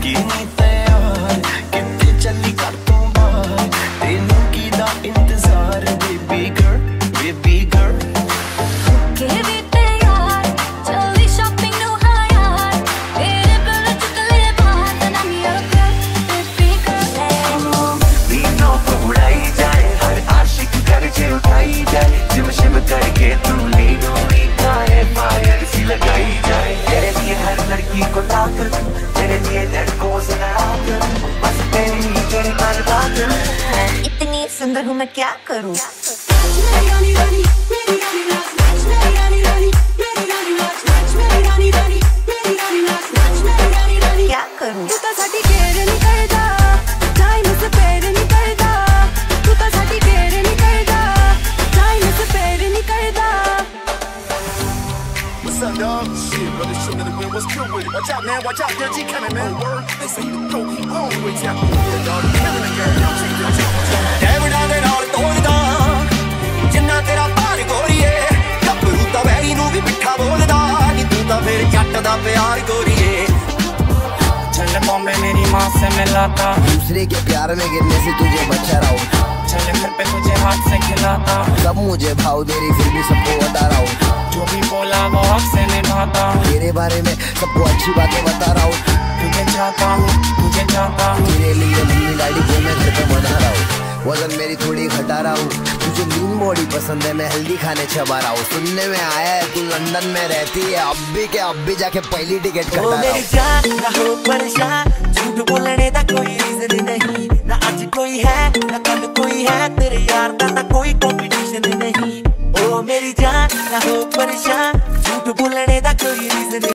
होगी नी तैयार कितने चली कर तू बाहर तेनू की दा इंतजार बेबी गर्ल बेबी गर्ल को लाकर तेरे लिए लड़कों से लड़ाकर बस तेरी बर्बाद इतनी सुंदर हूँ मैं क्या करूँ मेरी रानी रानी मेरी रानी नाच मेरी रानी रानी मेरी रानी नाच मेरी रानी रानी मेरी रानी नाच मेरी रानी रानी क्या करूँ तू तो साडी केयर नहीं करदा टाइम से पैर नहीं करदा तू तो साडी केयर नहीं करदा टाइम से पैर नहीं करदा What's up, dog? Shit, brother, shoot to the wind. What's good with it? Watch out, man. Watch out. They'll keep coming, man. Word. They say you go all the way down. Yeah, dog. Killing the girl. Don't take. Devda de naal tolda. Jinna tera paar goriye. Gabru ta wehri nu bhi pitha bolda. Ni tu ta fir jatt da pyar goriye. चल बॉम्बे मेरी माँ से मिला था दूसरे के प्यार में गिरने से तुझे बचा रहा हूँ चल घर पे तुझे हाथ से खिलाता सब मुझे भाव दे रही फिर भी सबको बता रहा हूँ जो भी बोला वो हक से निभाता तेरे बारे में सबको अच्छी बातें बता रहा हूँ तुझे चाहता हूँ तेरे लिए मम्मी डैडी को मैं घर पे मना रहा हूँ वजन मेरी थोड़ी घटा रहा हूँ तुझे लीन बॉडी पसंद है मैं हेल्दी खाने चबा रहा हूँ सुनने में आया है तू लंदन में रहती है अब भी जाके पहली टिकट कटा रहा हूँ परेशान झूठ बोलने का कोई रीजन नहीं ना आज कोई है ना कल कोई है तेरे यार का ना कोई कंपटीशन नहीं ओ मेरी जान ना हो परेशान झूठ बोलने का कोई रीजन